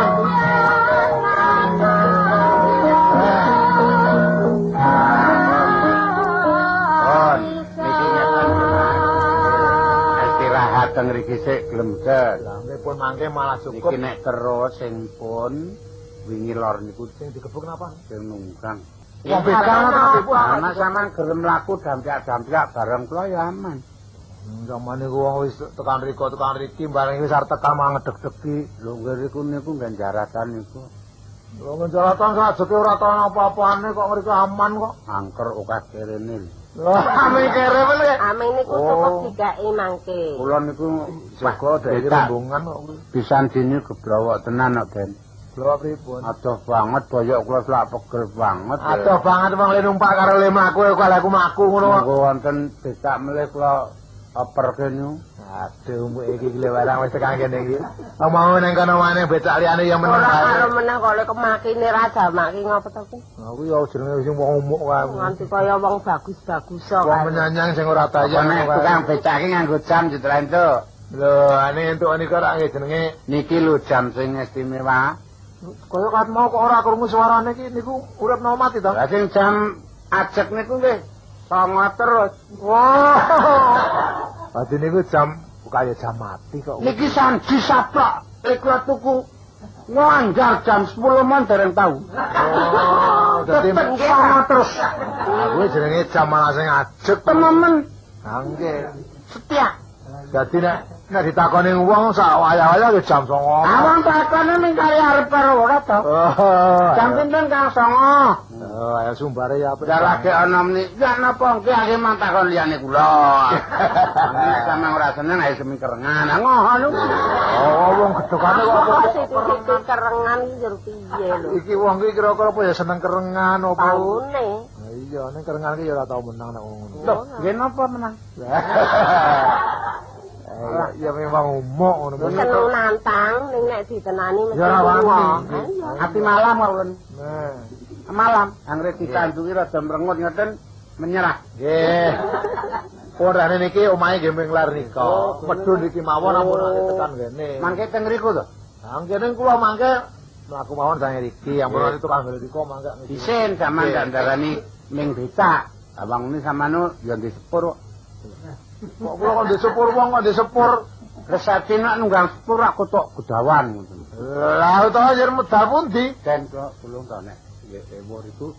Teng mriki sik gelem dak. Lah nggih pun mangke malah cukup. Iki nek terus sing pun wingi lor niku sing digebuk napa? Sing nunggang. Wong bedang napa? Ana sampean gelem laku dampyak-dampyak bareng kula ya aman. Zaman niku wong wis tekan riki bareng wis arep tekan malah ngedeg-degi. Lho nggih niku ganjaratan niku. Lho ganjaratan sajeke ora tau apa-apane kok mriki aman kok. Angker akeh kerene. Amin kere men. Amin niku cukup digawe mangke. Kula niku jaga dari rombongan kok. Pisan dene geblowok tenan kok, Den. Geblowok pripun? Adoh banget boyok kula selak pegel banget. Adoh banget wong le numpak karo le mlaku kok aku mlaku ngono kok. Monggo wonten becak melih kula oper kene. Aduh mbok iki klewarang wis tekan kene iki. Mau nang kono maneh becak liyane ya meneng kae. Ora meneng kok lek kemakine ra jamake ngopo to ku. Aku ya jenenge sing wong umuk kae. Nganti kaya wong bagus-bagus kok. Wong menyanyang sing ora tayang nek tukang becak iki nganggo jam Citra entuk. Lho, ane entuk niku ora nggih jenenge niki lho jam sing istimewa. Kaya kat mau kok ora krungu suarane iki niku urip no mati to. Lah sing jam ajek niku nggih songo terus. Wah. Berarti niku jam kaya jam mati kok. Niki sandi saplok iku tuku nganggar jam 10 mon dereng tau. Oh, dadi songo terus. Kuwi jenenge jam malah sing ajeg temen. Nggih. Setia. Dadi nek ditakoni wong sak waya-waya ya jam 09.00. Awang takone ning kali arep karo ora to. Jam pinten Kang Songo? Oh, ayo sumbare ya apa. Darake ana meni, ya napa ki akeh mantakon liyane kula. Sampeyan ora seneng ae semi kerengan. Ngono. Oh, wong gedhokane kok apa situ kerengan iki jero piye lho. Iki wong iki kira-kira apa ya seneng kerengan apa? Taune. Iya, ning kerengan iki ya ora tau menang nek ngono. Lho, nggih napa menang? Ya memang umuk ngono. Seneng nantang ning nek ditenani mesti. Ya ora wani. Ati malam ulun. Nah. Malam anggere ditanduki rada mrengut ngoten menyerah. Nggih. Orane niki omahe nggih minglar nika. Medun iki mawon ampun tekan kene. Mangke teng riku to? Lah kene kula mangke mlaku mawon sange iki ampun tukang ngriko mangke. Isin sampean ndandarani ning becak. Abang ini sampean yo ndek sepur. Kok kula kok ndek sepur wong kok ndek sepur. Resati nek nunggang sepur aku tok gedawan ngoten. Lah utawa yer medal pundi? Den kok tulung to nek ewor itu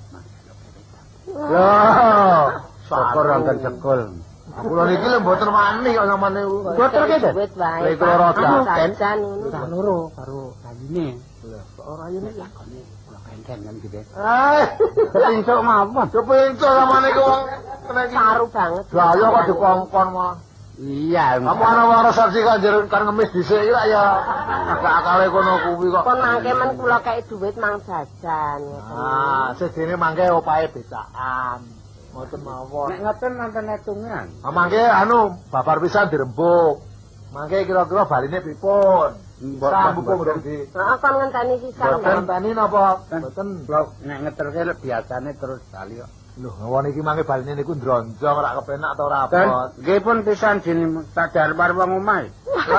loh syukur wonten cekul. Kula niki lho mboten wani kok samane. Boten ki, Den. Lek kula rada jajan ngono. Tak loro karo rayine. Kok rayine lakone kula kengken kan gitu. Pincuk mawon. Kepincuk samane ku wong kena iki saru banget. Lah ya kok dikongkon malah. Iya, kamu ana wong resepsi kan jer kan ngemis dhisik iki ya akale kono kuwi kok. Kon mangke men kula kei dhuwit mang jajan. Ah, sedene mangke opahe becakan. Mboten mawon. Nek ngoten nonton hitungan. Ah mangke anu babar pisan dirembuk. Mangke kira-kira baline pripun? Sambung berarti. Heeh, kon ngenteni sisan. Ngenteni napa? Mboten. Nek ngeterke biasane terus kali kok. Lho, wong iki mangke baline niku ndronjong ora kepenak ta ora apa. Nggih pun pisan jeneng sadar bar wong omahe.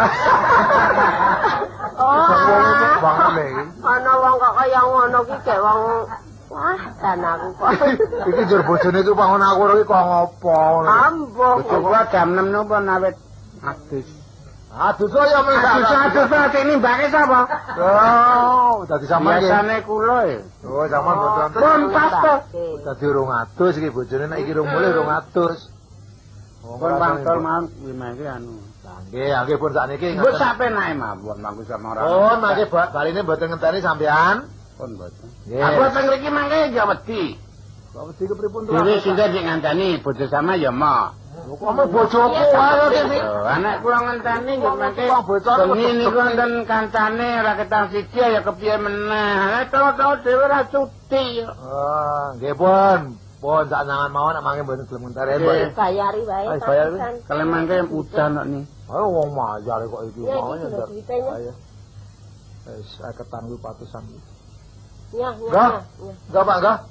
Ana wong kok kaya ngono ki gek wong wah dan aku kok. Iki jur bojone iku pangon aku iki kok ngopo ngono. Ambuh. Coba jam 6 napa nawet adus. Adus ya men. Adus ini mbake sapa? Oh, dadi sampeyan. Biasane kula e. Oh, sampeyan boten. Pun pas to. Dadi 200 iki bojone nek iki rung mulih 200. Pun pantol mawon kuwi mangke anu. Nggih pun sakniki. Wis sapenake mawon mangku sama ora. Oh, mangke baline mboten ngenteni sampean. Pun mboten. Nggih. Aku teng mriki mangke ya wedi. Kok wedi kepripun to? Dhewe sing sing ngandani bojo sama ya mo. Kamu bojoku wae iki. Anak kula ngenteni nggih mangke bengi niku wonten kancane ora ketang siji ya kepiye meneh. Nek tahu-tahu dhewe ora cuti. Ah, nggih pun. Pun sak nangan mawon nek mangke mboten gelem ngenteni. Bayari wae. Bayari. Kalau mangke udan kok ni. Oh, wong mayar kok iki mau ya. Ayo. Wis aketan kuwi patusan. Ya, Enggak. Enggak, Pak, enggak.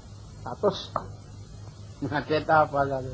100. Ngaket apa lagi?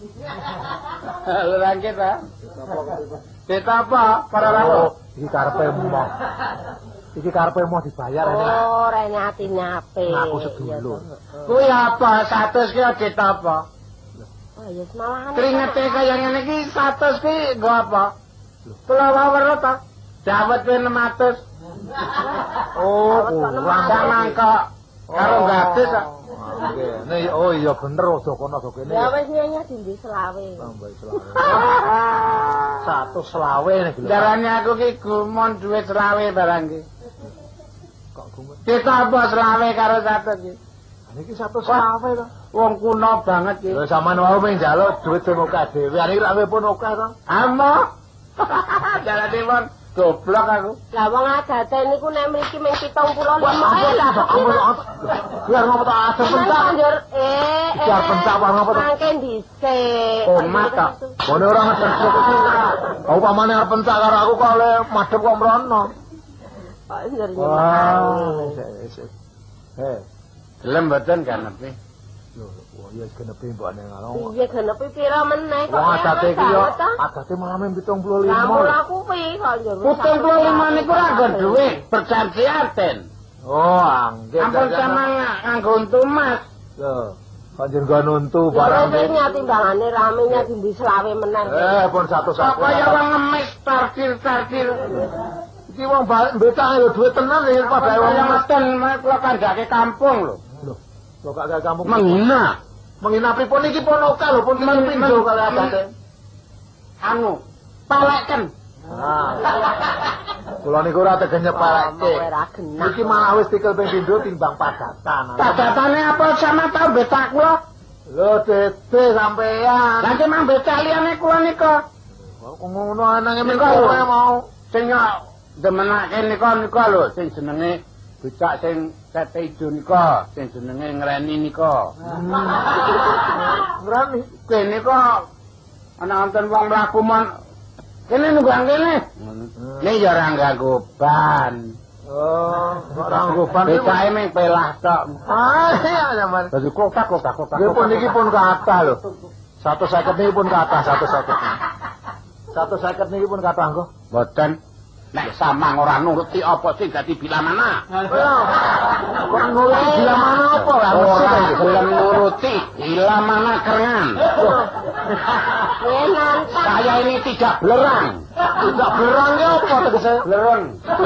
Lu rangket ah? Kita apa? Para rawo. Iki karepe mbah. Iki karepe mau dibayar ini. Oh, rene atine apik. Aku sedulur. Kuwi apa 100 ki kita apa? Oh, ya semalahan. Keringete kaya ngene iki 100 ki nggo apa? Kula wawer ta. Dawet 600. Oh, kurang samang kok karo gratis kok. Nggih. Oh iya bener aja kono aja kene. Ya wis nyanyi dindi selawe. Tambah selawe. 120 nek lho. Darane aku ki gumon duit selawe barang ki. Kok gumun. Kita apa selawe karo 100 ki? Niki 120 to. Wong kuno banget ki. Lho sampean wau mung njaluk duit sing akeh dhewe. Ani rawe pun akeh to. Amo. Jalane pon goblok aku. Lah wong agate niku nek mriki mung 75 lah. Biar ngopo to ada pencak. Biar pencak wae ngopo to. Mangke dhisik. Omat to. Bone ora ngerti kok. Aku pamane arep pencak karo aku kok oleh madhep kok mrono. Kok njernya. Wah. Gelem mboten kanepe. Wah, iya genepe mbokne ngono. Iya genepe pira meneh kok. Wah, adate iki yo, adate malah 75. Lah mula kuwi kok njur. 75 niku ra nggon dhuwit, perjanjian. Oh, angge. Ampun sampean nganggo untu Mas. Lho, kanjen nggo nuntu Barang barang. iki timbangane ramenya dindi selawe meneh. Pun 120. Kaya wong ngemis tartil-tartil. Iki wong becak lho duit tenan iki padha wong meten kula kandhake kampung lho. Lho gak kampung. Menghina. Menghina pripun iki pun oke lho pun pindho kali abate. Anu, paleken. Kula niku ora tegen nyepeleke. Ora genah. Iki malah wis tikel ping pindho timbang padatan. Padatane apa sama tau becak kula? Lho dede sampean. Lah ki mang becak liyane kula nika. Kok ngono anake mung kowe mau. Sing demenake nika lho sing jenenge becak sing sete ijo nika, sing jenenge ngreni nika. Ngreni Kene kok ana wonten wong mlaku mon. Kene nunggang kene. Nek ya ora ganggu ban. Oh, ora ngoban. Becake mung pelah tok. Iya zaman. Dadi kotak. Nggih pun iki pun kathah lho. 150 niki pun kathah 150. 150 niki pun kathah nggo. Mboten. Nek samang ora nuruti apa sing dadi bila mana? Kok nuruti bila mana apa lah? Ora gelem nuruti bila mana kerengan. Saya ini tidak belerang. Tidak belerang ki apa tegese? Belerang.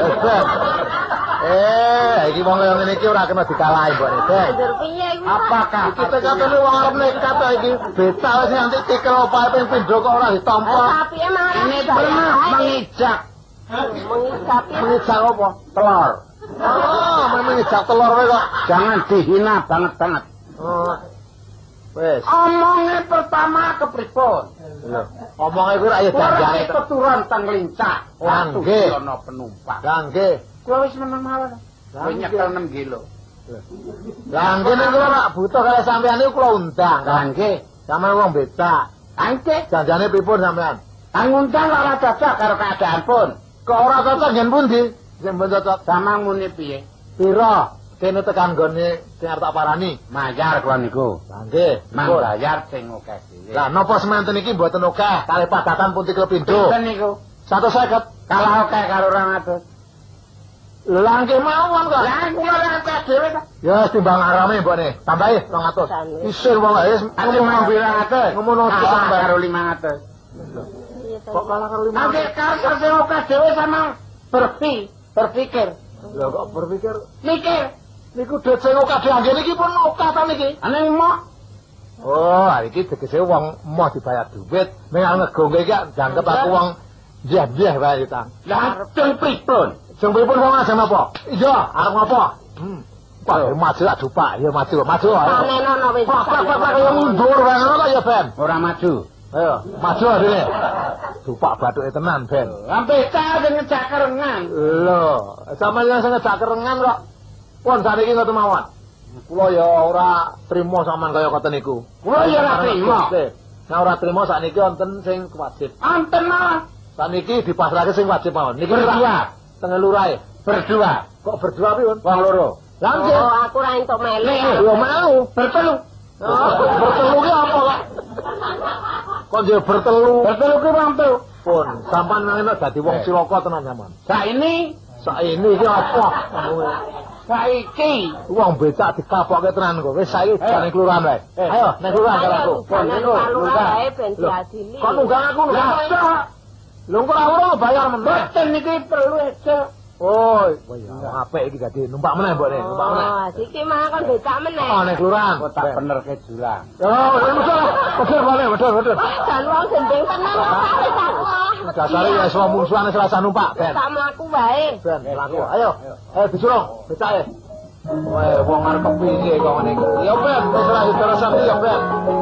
Iki wong kaya ngene iki ora kena dikalahi mbok Dek. Njur piye iki? Apakah Kita katene wong arep nekat ta iki becak wis nanti tikel opae ping pindho kok ora ditampa. Tapi emang ini pernah mengijak Mengijak apa? telur. Oh, mengijak telur kowe kok. Jangan dihina banget-banget. Oh. Wes. Omongnya pertama kepripun. Lho, omonge kuwi ra ya janjane to. Keturun teng lincah. Lah nggih. Ono penumpang. Lah nggih. Kula wis meneng mawon. Wis nyekel 6 kilo. Lah nggih niku ora butuh kaya sampean niku kula undang. Lah nggih. Sampeyan wong becak. Angke Janjane pripun sampean? ngundang ora cocok karo keadaan pun. Kok ora cocok yen pundi? Sing ben cocok. Samang muni piye? Pira? Kene tekan gone sing arep tak parani. Mayar kula niku. Lah nggih. Mang bayar sing akeh dhewe. Lah napa semanten iki mboten akeh, kalih padatan pun tikel pindho. Pinten niku? 150. Kalah akeh karo 200. Lah nggih mawon kok. Lah kula ora akeh dhewe ta. Ya timbang arame mbokne. Tambahi 200. Isir wong wis Aku mau 200. ngono Kalah sampean. karo 500. Kok kalah karo 500? Nanti karo sing akeh dhewe sama berpikir. Lah kok berpikir Mikir. niku duit sing akeh dhewe niki pun akeh ta niki. Ana mau Oh, iki tegese wong moh dibayar duit, ning ngegongke iki jangkep aku wong njeh-njeh wae ta. lah jeng pripun? Sing pripun wong ajeng apa? Iya, arep ngopo? Pak, maju lah dupak, ya maju. Panenono wis. Pak, kaya mundur wae ngono kok ya, Ben. Ora maju. Ayo, maju dene. Dupak bathuke tenan, Ben. Sampai cah sing ngejak kerengan. Lho, sampeyan sing ngejak kerengan kok pun saniki ngoten mawon. Kula ya ora trima sampean kaya ngoten niku. Kula ya ora trima. Nah ora trima sakniki wonten sing wajib. Anten malah Sakniki dipasrahke sing wajib mawon. Niki berdua. Tengah lurahe. Berdua. Kok berdua piye, Wong loro. Lah nggih. Oh, aku ra entuk melu. Yo mau Bertelu. bertelu ki apa kok? Kok nje bertelu? Bertelu ki wong telu. Pun sampean ngene dadi wong cilaka tenan sampean. Saini Saiki iki apa? Saiki Wong becak dikapokke tenan kok. Wis saiki jane kelurahan wae. Ayo, nek kelurahan karo aku. Kon niku wae ben diadili. Kok nunggang aku nunggang. Lho kok ora bayar meneh. boten niki perlu aja. Oh, ya apik iki dadi numpak meneh mbok numpak meneh. Oh, iki mah kon becak meneh. Oh, nek kelurahan. Kok tak bener ke jurang. Oh, betul boleh, betul. Dan wong gendeng tenan kok becak. Dasare ya semua musuhan selasa numpak, Ben. Tak mlaku wae. Ben, mlaku. Ayo. Ayo disurung, becake. Weh, wong arep kepiye kok ngene iki. Ya Ben, wis ora diterusan ya Ben.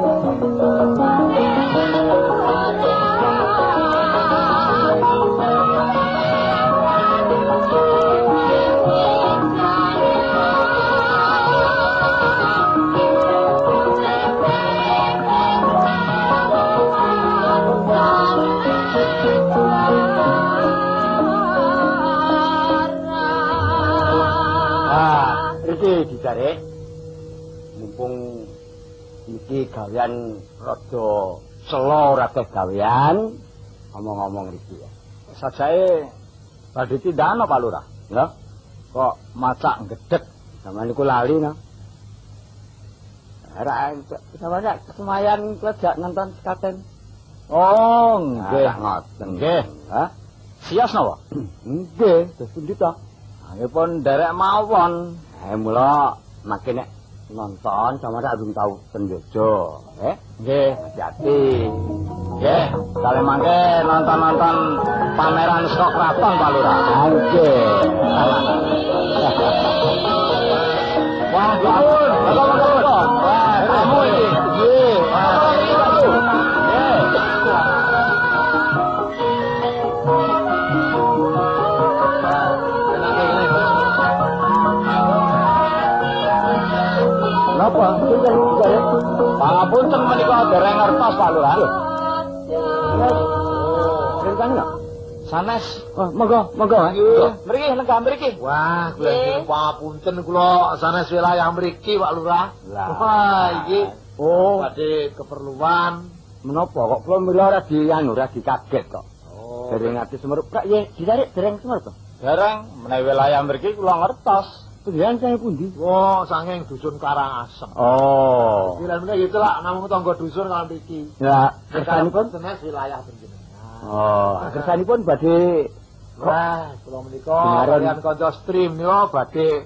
Dicari mumpung iki gawean rada selo ora teh gawean ngomong-ngomong iki ya. Sajae badhe tindakno Pak Lurah. Lho, kok masak gedhek sampeyan niku lali no. Ora sampeyan semayan klejak nonton sekaten. Oh, nggih ngoten. Nggih. Hah? Sias napa? Nggih, terus pundi to? Nggih derek mawon. Mula makin nek nonton sama tak belum tahu penjojo. Nggih, hati-hati. Nggih, kale mangke nonton-nonton pameran saka kraton Pak Lurah. Nggih. Wah, nuwun. Wah, kamu iki. Nggih. Napa? Pangapunten menika dereng ngertos Pak Lurah. Rentang nggak? Sanes. Oh, monggo. Mriki lenggah mriki. Wah, kula pangapunten kula sanes wilayah mriki Pak Lurah. Wah, iki badhe keperluan. Menapa kok kula mila ora dianu ora dikaget kok. Oh. Dereng ati semerup. Kak ye, ditarik dereng semerup. Dereng menawi wilayah mriki kula ngertos. Pendidikan saya pundi? Oh, sanging dusun Karangasem. Oh. Kira meneh gitu lah, namung tangga dusun kalau mriki. Ya, kersanipun tenes wilayah panjenengan. Oh, kersanipun badhe wah, kula menika kaliyan kanca stream niku badhe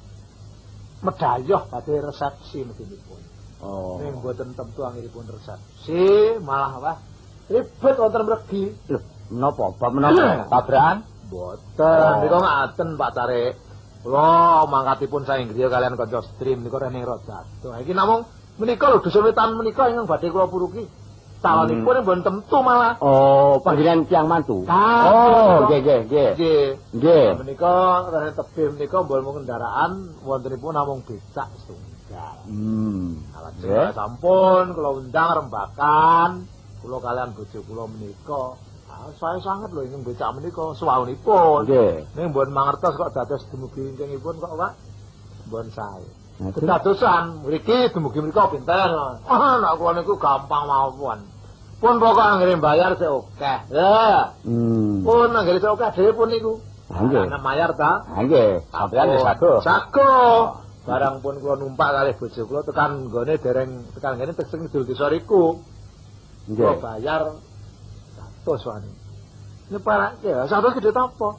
medhayoh badhe resepsi mesinipun. Oh. Ning mboten tentu anggenipun resepsi, malah wah ribet wonten mregi. Lho, menapa? Bab menapa? Tabrakan? Mboten, niku ngaten Pak Tarik. Kula mangkatipun saking griya kalian kanca stream niku Rene Rodatu. Iki namung menika lho dusun wetan menika ingkang badhe kula puruki. Calonipun mboten tentu malah. Oh, panggilan tiyang mantu. Oh, nggih. Menika Rene tebih menika mboten kendaraan wontenipun namung becak setunggal. Alat sampun kula undang rembakan kula kalian bojo kula menika. Saya sangat lho ingin becak menika suwahipun. Nggih. Ning mboten mangertos kok dados dumugi ingkangipun kok Pak. Mboten sae. Kedadosan mriki dumugi mriku pinten. Nek kula niku gampang mawon. Pun pokok anggere bayar sik akeh. Ya. Pun anggere sik akeh dhewe pun niku. Nggih. Ana mayar ta? Nggih. Sampeyan wis sago. Sago. Barang pun kula numpak kalih bojo kula tekan nggone dereng tekan ngene teng Kidul Desa riku. Nggih. Kula bayar 100 wani. Nyeparake ya 100 gede apa?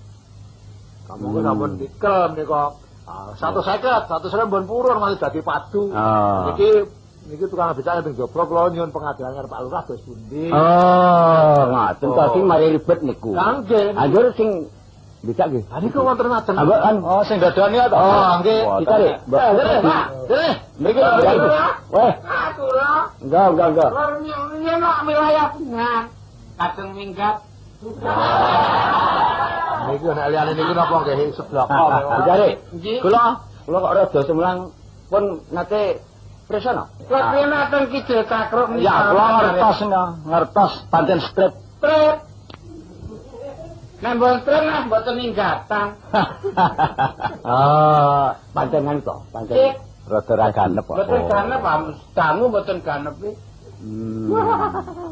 Kamu kok sampun dikel menika 150 mbon purun malah dadi padu. Niki tukang becak teng Jogja kula nyuwun pengadilan karo Pak Lurah dos pundi. Oh, ngoten to sing mari ribet niku. Nggih. Anjur sing becak nggih. Ha niku wonten ngaten. Oh, sing dodone to. Oh, nggih. Ditarik. Mriki weh. Enggak. Lor nyenak wilayah tengah. Kadang minggat. Niku nek liyane niku napa nggih seblak. Ditarik. Kula kok rada semlang pun nate presana. Kok naten Kidul Cakruk niku. Ya, kula ngertos pancen strip. Strip. Nek mboten mboten ninggatan. Oh, panjenengan to, pancen rada ra ganep kok. Mboten ganep, dangu mboten ganep iki.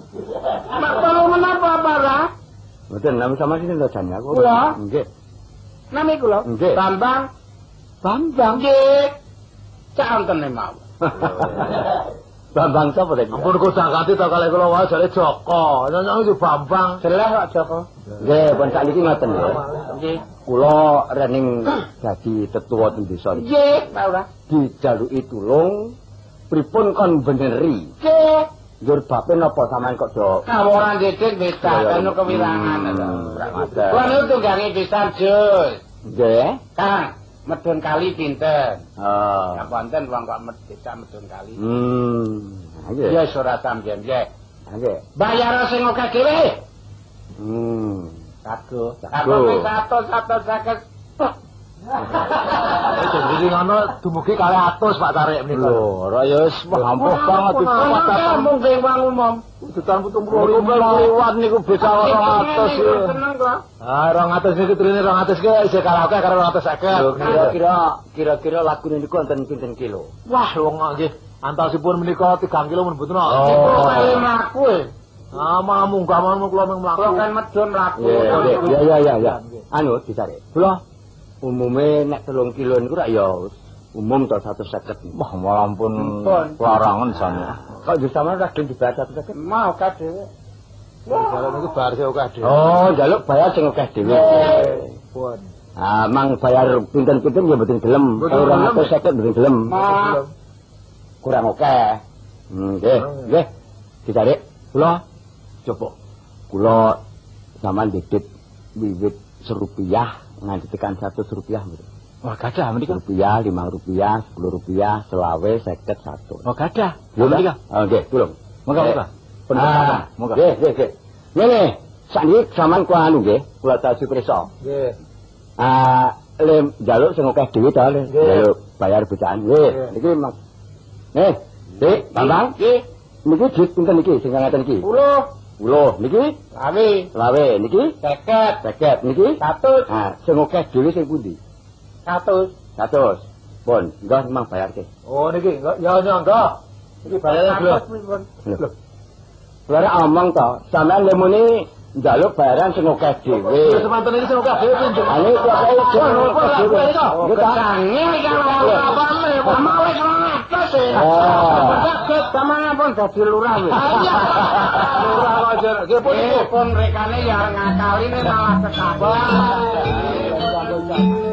Mak perlu menapa, Pak? Mboten, nama sama sini lho jane aku. Nggih. Nami kula. Nggih. Bambang. Bambang. Nggih. Cak antene mau. Bambang sapa tadi? Ampun kok ganti to kalih kula wae jare Joko. Nyanyang iki Bambang. Jelas kok Joko. Nggih, pun sakniki ngoten nggih. Nggih. Kula rening dadi tetua teng desa niki. Nggih, ta ora? Dijaluki tulung pripun kon beneri. Nggih. Njur bape napa sampean kok do Kaworan didik beda kanu kewirangan lho. Kuwi niku tunggange pisan, Jus. Nggih. Kang, medun kali pinten? Oh. Ya wonten wong kok desa medun kali. Nggih. Ya ora sampeyan, nggih. Nggih. Bayar sing akeh dhewe. Sago. Apa 150. Jadi ngono dumugi kalih atus Pak Tarik menika. Lho, ora ya wis ampuh banget iki Patatan mungkin wong umum. Dutan 70 liwat niku bisa 200 ya. Seneng kok. Ah 200 niku trine 200 ki isih kalah akeh karo 250. Kira-kira lagune niku wonten pinten kilo? Wah, wong nggih antasipun menika 3 kilo men mboten. Iku kali mlaku e. Ah, munggah mawon kula mung mlaku. Kula kan medun mlaku. Ya. Anu ditarik. Kula umume nek 3 kilo niku rak ya umum to 150. Wah, malampun larangan sane. Kok di sampean ra gelem dibayar 150? Mau ka dhewe. Kalau niku bayar sing akeh dhewe. Oh, njaluk bayar sing akeh dhewe. Pun. Ah, mang bayar pinten-pinten ya mboten gelem. 250 mboten gelem. Kurang akeh. Nggih. Ditarik. Kula coba. Kula sampean didit wiwit Rp1 nganti tekan Rp100 mboten. Wah, gadah menika. Rupiah, Rp5, Rp10, selawe, 50, 1. Oh, gadah. Lho menika. Nggih, tulung. Moga-moga. Moga. Nggih. Ngene, sakniki sampean ku anu nggih, kula tau prisa. Nggih. Lem njaluk sing akeh dhewe ta, njaluk bayar bocaan. Nggih, niki Mas. Nih, Dik, Bambang. Nggih. Niki duit pinten niki sing ngaten iki? 10 niki? Lawe niki? 50 niki? 100. Sing akeh dhewe sing pundi? 100. Pun, enggak memang bayar ke. Oh, niki ya enggak. Niki bayar lho. Lara omong to, sampean lemune njaluk bayaran sing akeh dhewe. Wis semanten iki sing akeh dhewe pinjem. Ane kok kaya dhewe. Kange iki apa-apa mau wis ngatos e. Ket sampeyan pun dadi lurah wis. Lurah wajar. Nggih pun rekane ya ngakali malah ketawa.